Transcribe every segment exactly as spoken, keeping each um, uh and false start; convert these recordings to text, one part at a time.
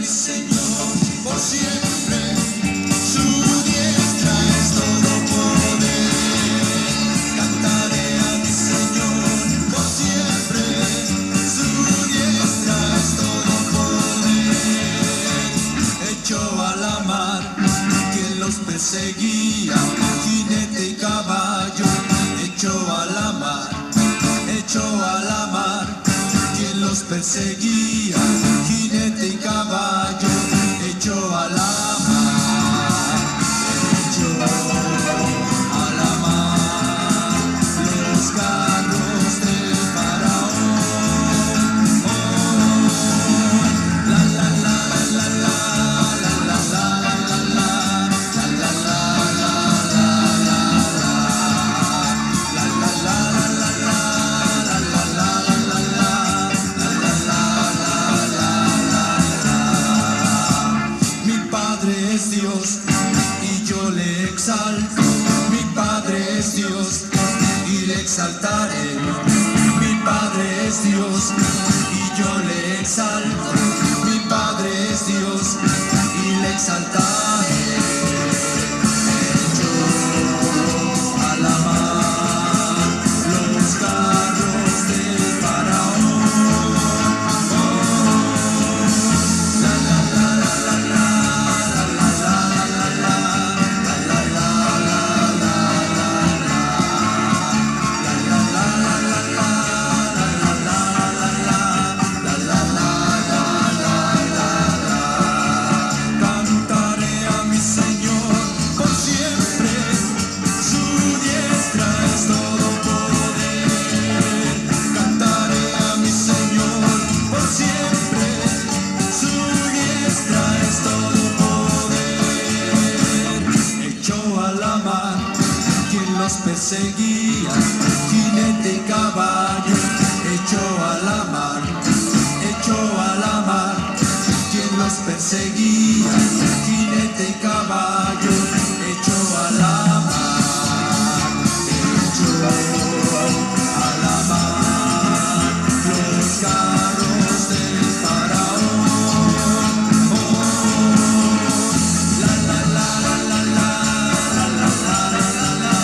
mi Señor por siempre. Su diestra es todo poder. Cantaré a mi Señor por siempre. Su diestra es todo poder. Echó a la mar quien los perseguía, jinete y caballo. Echó a la mar, echó a la mar quien los perseguía, jinete y caballo. Echó a la mar, echó a la mar los carros del faraón. Oh, la la la la la la la la la la la la la la es Dios y yo le exalto. Mi Padre es Dios y le exaltaré. Mi Padre es Dios y yo le exalto. Mi Padre es Dios y le exaltaré. Echó a la mar los carros del faraón. Oh, la la la la la la. Perseguía, jinete y caballo. Echó a la mar, echó a la mar quien los perseguía, jinete y caballo. Echó a la mar, echó a la mar los carros del faraón. Oh, la la la la la la la la la la la.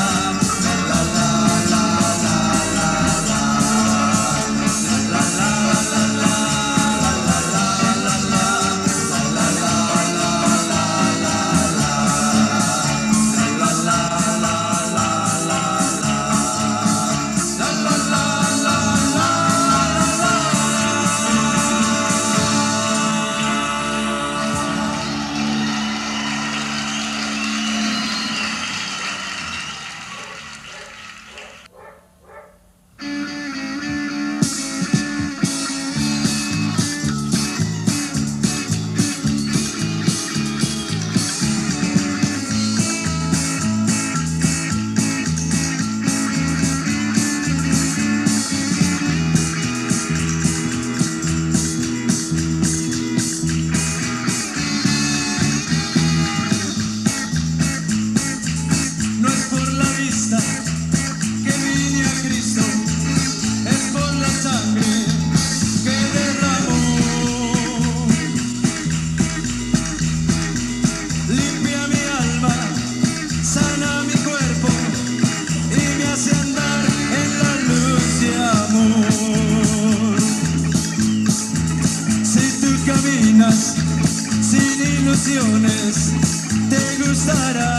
Sin ilusiones te gustará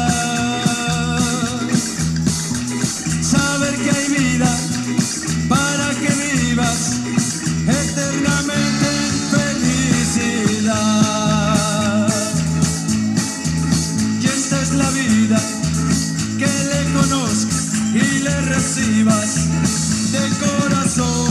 saber que hay vida para que vivas eternamente en felicidad. Y esta es la vida, que le conozcas y le recibas de corazón.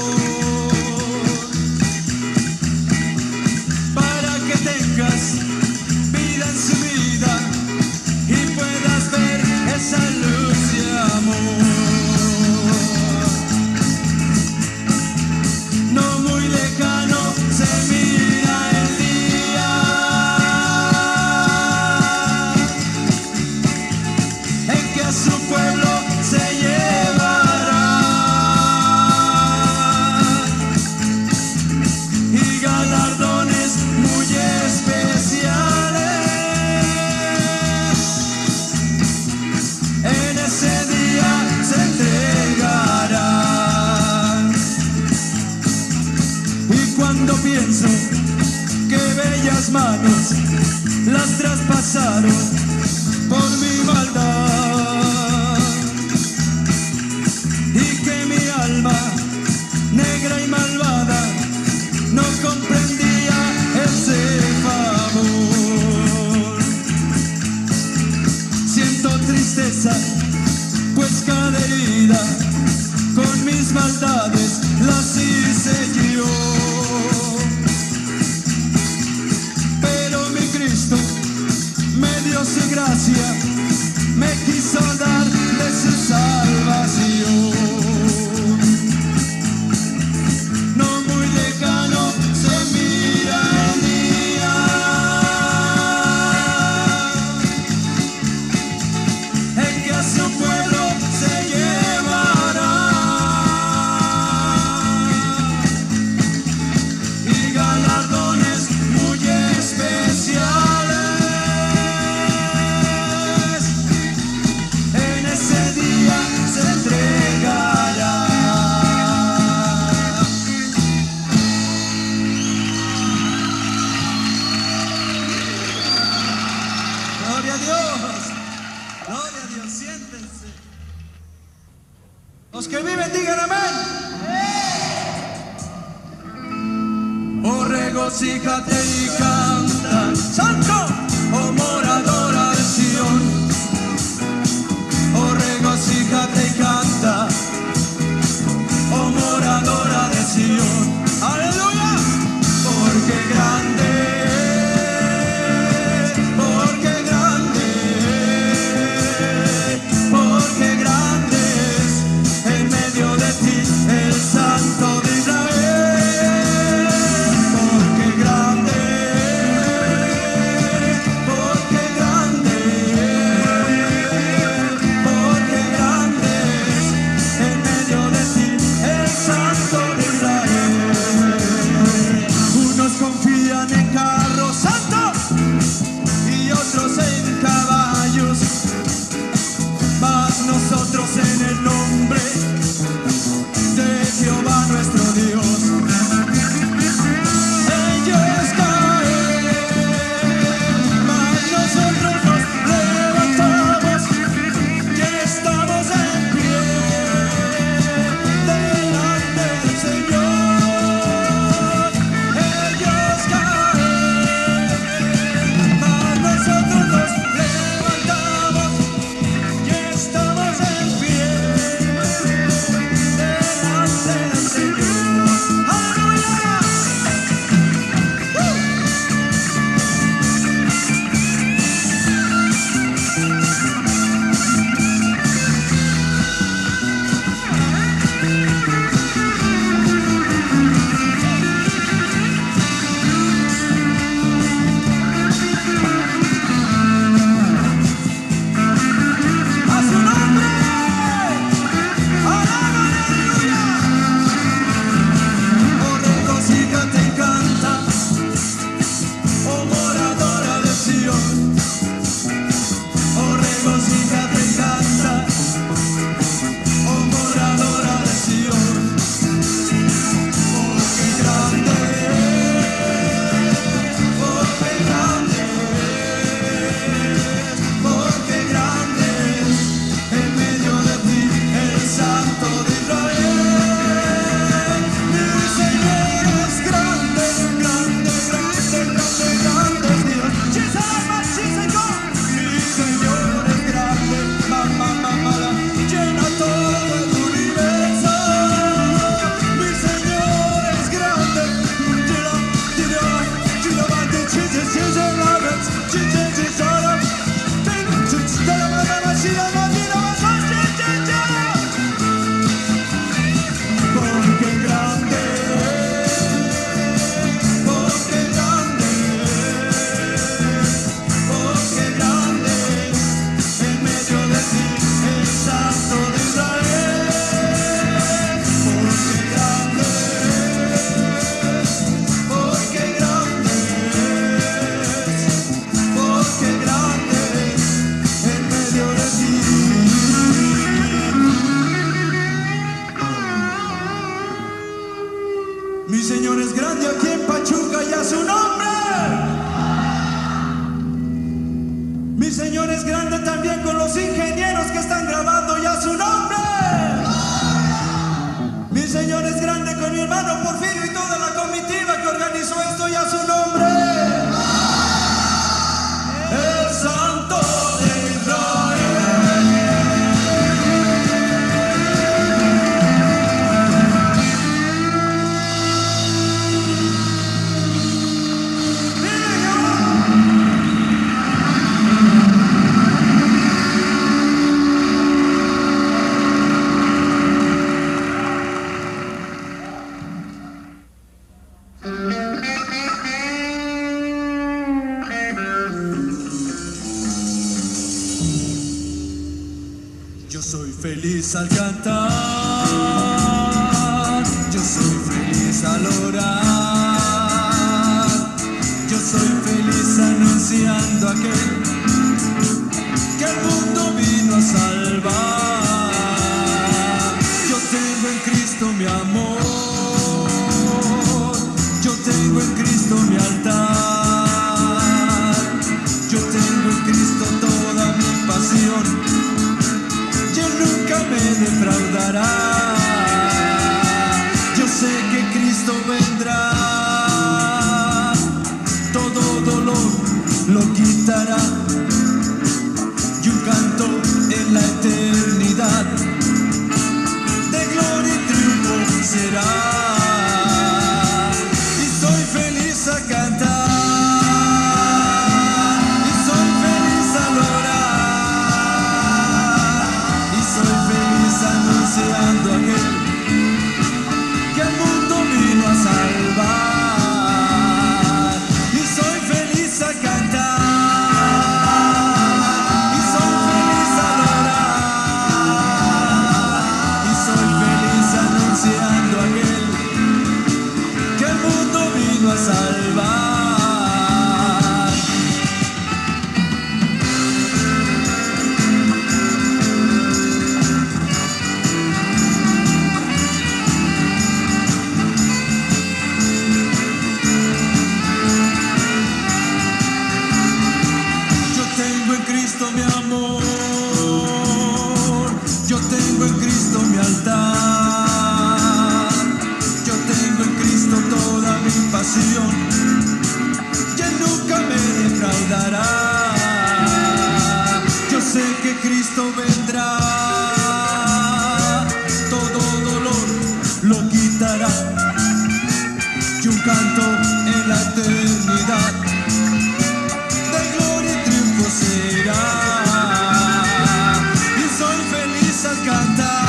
Vida en su vida y puedas ver esa luz de amor. No muy lejano se mira el día en que a su pueblo se llevará. manos las traspasaron por mi maldad, y que mi alma negra y malvada no comprendía ese favor. Siento tristeza, pues cada herida con mis maldades las hice yo. Pero mi Cristo me dio su gracia, me quiso dar de su salvación. No muy lejano se mira el día en que a su pueblo se llevará, y galardones muy especiales en ese día se entregará. Gloria a Dios, gloria a Dios, siéntense. Los que viven digan amén. Oh, regocíjate y canta, santo, oh moradora de Sion. Oh, regocíjate y canta, oh moradora de Sion. Aleluya, porque grande, porque grande, porque grande es en medio de ti el Santo de Israel. Porque grande, porque Mi Señor es grande también con los ingenieros que están grabando ya su nombre. Mi Señor es grande con mi hermano Porfirio y toda la comitiva que organizó esto ya su nombre. El Santo de Israel. Yo soy feliz al cantar, yo soy feliz al orar, yo soy feliz anunciando aquel que el mundo vino a salvar. Yo tengo en Cristo mi amor, yo tengo en Cristo mi altar, yo tengo en Cristo toda mi pasión. Nunca me defraudará. Yo sé que Cristo vendrá, todo dolor lo quitará y un canto en la eternidad de gloria y triunfo será. Y soy feliz a cantar. Anunciando aquel que el mundo vino a salvar. Y soy feliz a cantar, y soy feliz a adorar, y soy feliz anunciando aquel que el mundo vino a salvar. Mi amor, yo tengo en Cristo mi altar, yo tengo en Cristo toda mi pasión, y Él nunca me defraudará. Yo sé que Cristo vendrá, todo dolor lo quitará y un canto en la eternidad de gloria y triunfo será. Y soy feliz al cantar,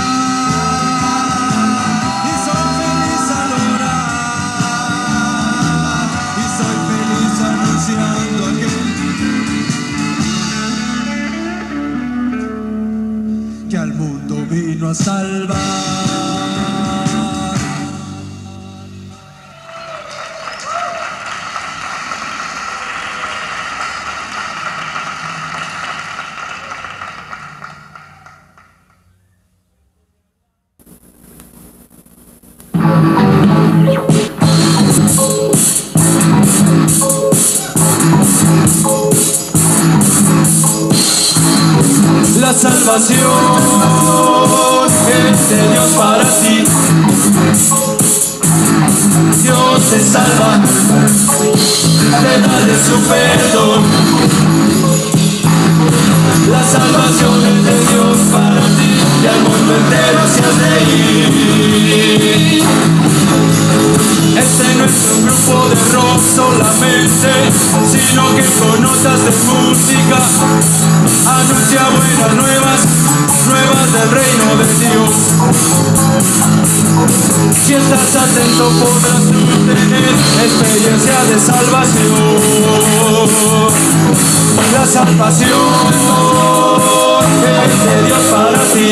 y soy feliz al orar, y soy feliz anunciando aquel que al mundo vino a salvar. La salvación es de Dios para ti. Dios te salva, te da de su perdón. La salvación es de Dios para ti y al mundo entero se has de ir. Este no es un grupo de rock solamente, sino que con notas de música anuncia buenas nuevas, nuevas del reino de Dios. Si estás atento podrás tú tener experiencia de salvación. La salvación es de Dios para ti.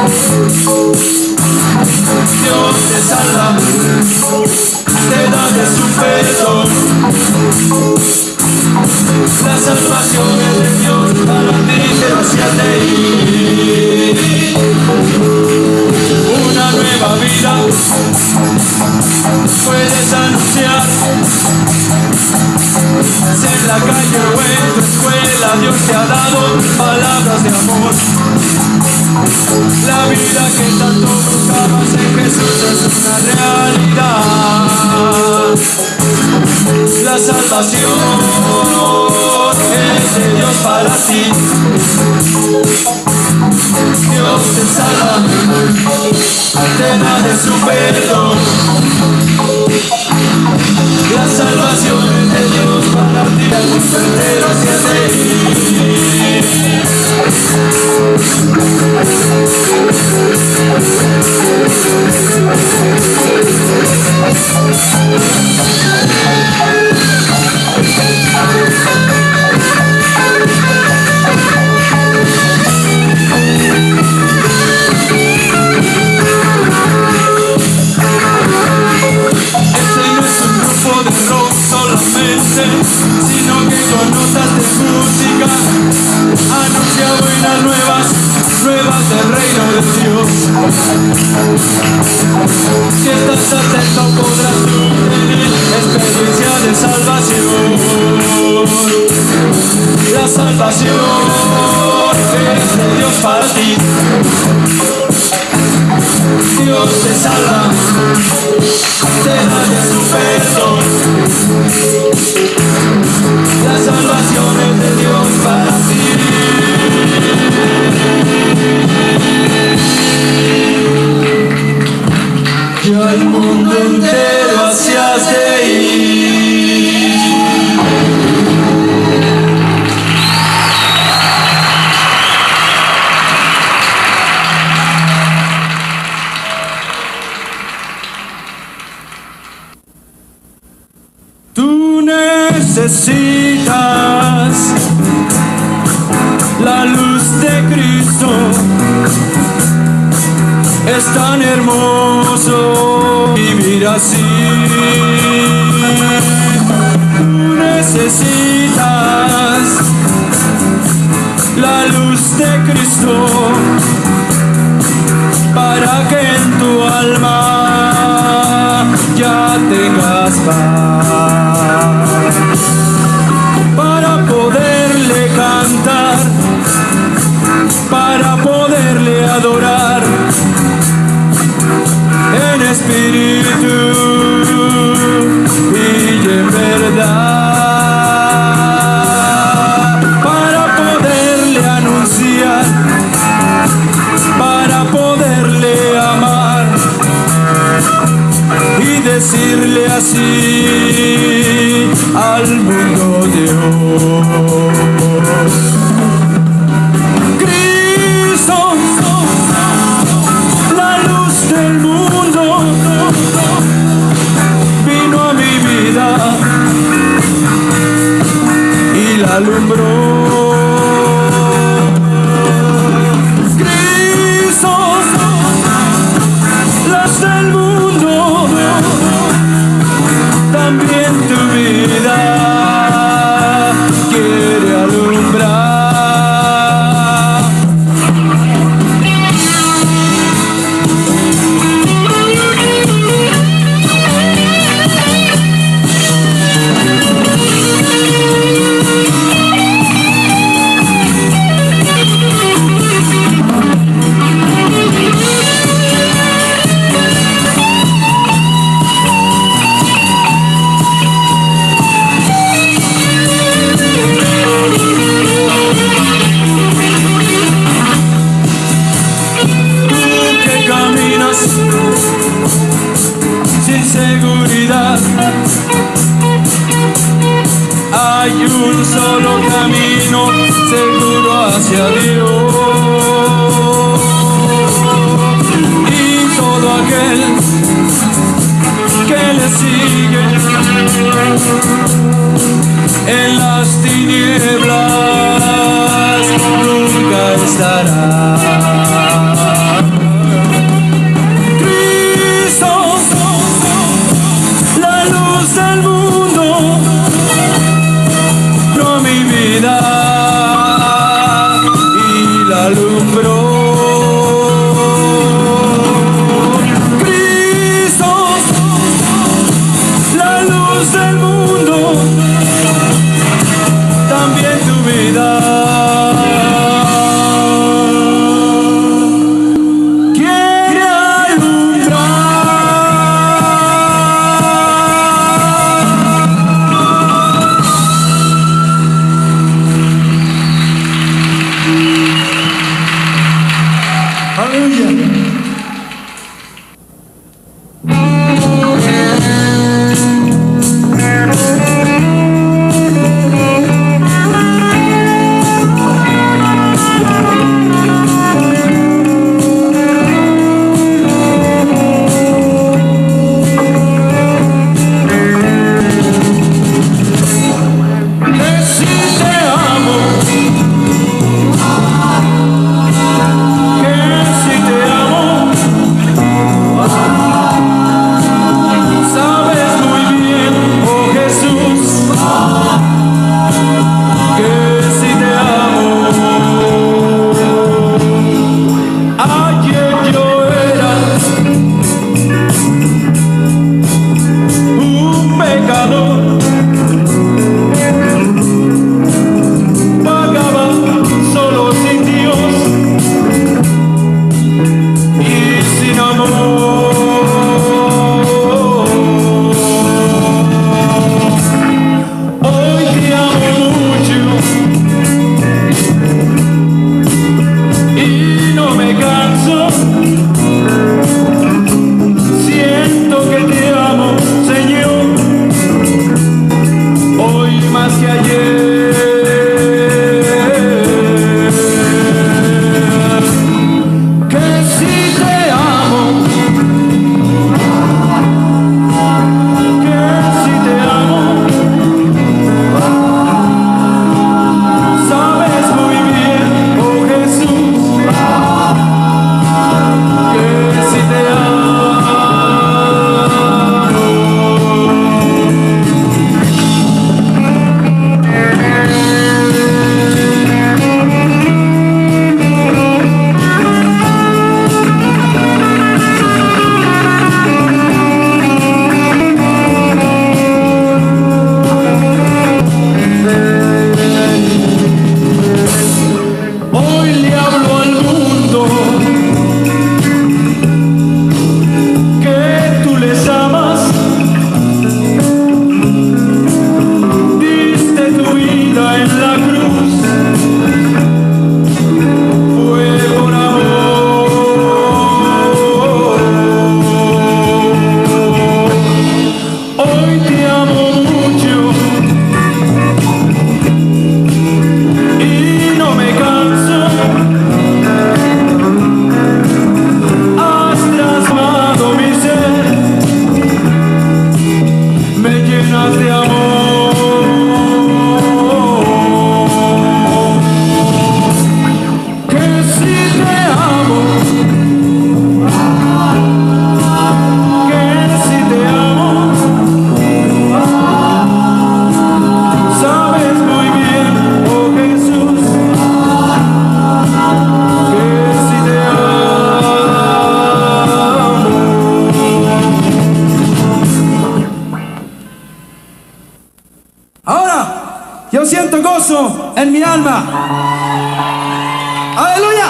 Dios te salva, te da de su perdón. La salvación es de Dios para ti, pero si has de ir. Una nueva vida puedes anunciar. Si en la calle o en tu escuela Dios te se ha dado palabras de amor. La vida que tanto buscabas en Jesús es una realidad. La salvación es de Dios para ti. Dios te salva, te da de su perdón. La salvación es de Dios para ti, el mundo entero se hace ir. Sino que con notas de música anuncia buenas nuevas, nuevas del reino de Dios. Si estás atento podrás tú tener experiencia de salvación. La salvación es de Dios para ti. Dios te salva, te da de su perdón. La salvación es de Dios para ti. Y al mundo entero hacias de ir. Tú necesitas la luz de Cristo. Es tan hermoso vivir así. Tú necesitas la luz de Cristo para que en tu alma ya tengas paz, para poderle cantar, para poderle adorar en espíritu y en verdad, para poderle anunciar, para poderle amar y decirle así al mundo de hoy. Cristo, la luz del mundo, vino a mi vida y la alumbró. Cristo, la luz del mundo, también tu vida quiere alumbrar. Sin seguridad, hay un solo camino seguro hacia Dios, y todo aquel que le sigue en las tinieblas nunca estará. Del mundo, no mi vida y la alumbró. Cristo, la luz del mundo, también tu vida. me canso. Siento que te amo, Señor, hoy más que ayer. Yo siento gozo en mi alma. ¡Aleluya!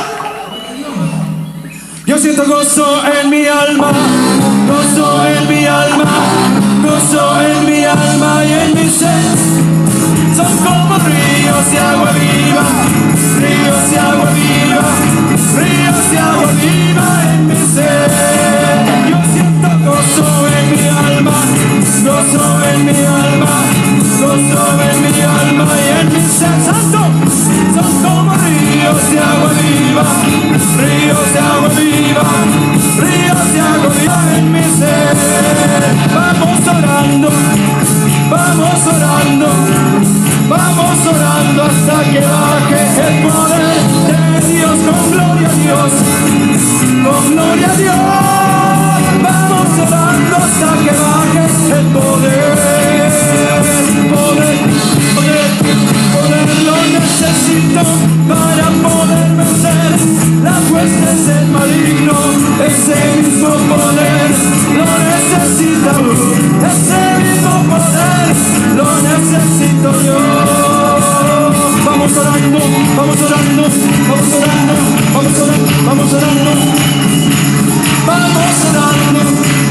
Yo siento gozo en mi alma, gozo en mi alma, gozo en mi alma y en mi ser. Son como ríos de agua viva, ríos de agua viva, ríos de agua viva en mi ser. Yo siento gozo en mi alma, gozo en mi alma, gozo en mi alma y en mi ser. Santo, son como ríos de agua viva, ríos de agua viva, ríos de agua viva en mi ser. Vamos orando, vamos orando, vamos orando hasta que baje el poder de Dios. Con gloria a Dios, con gloria a Dios. Vamos orando hasta que baje el poder. Poder, poder, poder lo necesito para poder vencer las huestes del maligno. Ese mismo poder lo necesito, ese mismo poder lo necesito yo. Vamos orando, vamos orando, vamos orando, vamos orando, vamos orando, vamos orando,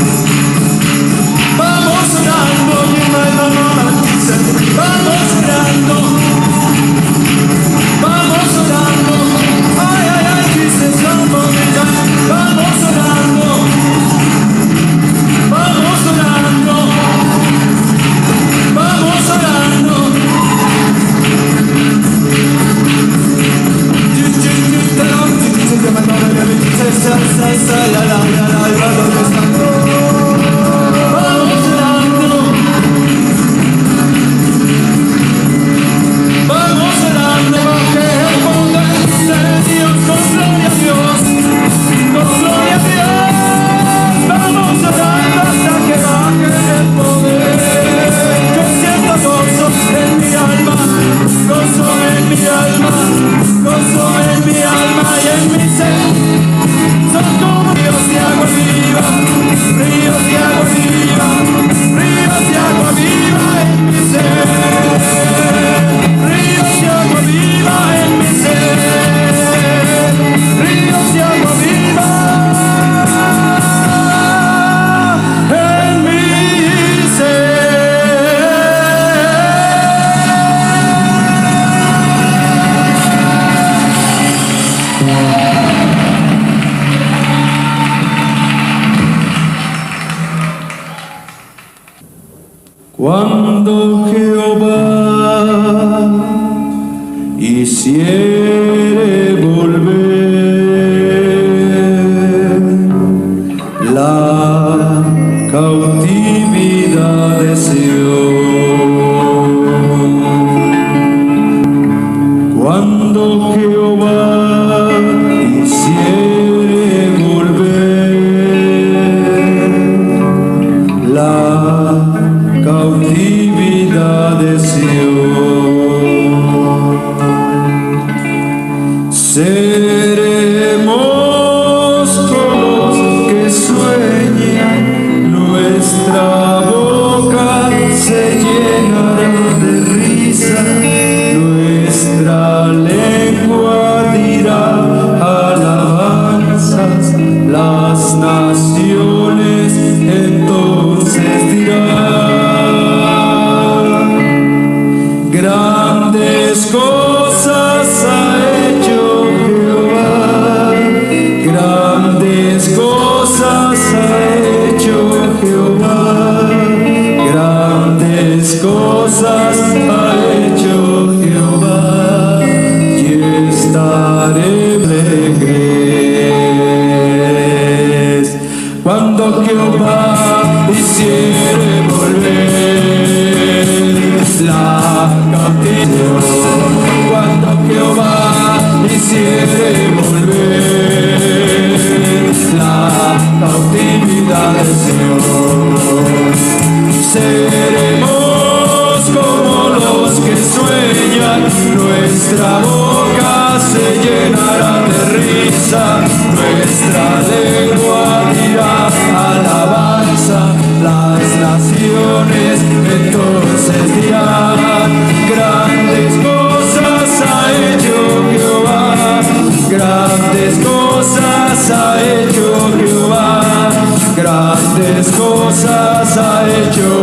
vamos orando, vamos orando, vamos orando, ay, ay, ay, dices, vamos orando, vamos orando, vamos orando, vamos orando. Gozo en mi alma y en mi ser, son como Dios. Cuando Jehová hiciere volver la cautividad de Sión, cuando Jehová hiciere volver la cautividad de Sión, seremos como los que sueñan, nuestra boca se llenará de risa, nuestra lengua dirá alabanzas, las naciones entonces dirán: grandes cosas ha hecho Jehová, grandes cosas ha hecho Jehová, grandes cosas ha hecho Jehová, y estaré alegres. Cuando Jehová hiciere volver la cautividad, cuando Jehová hiciere volver la cautividad de Sión, seremos como los que sueñan, nuestra boca se llenará de risa, nuestra lengua dirá alabanza, las naciones entonces dirán: grandes cosas ha hecho Jehová, grandes cosas ha hecho Jehová, grandes cosas ha hecho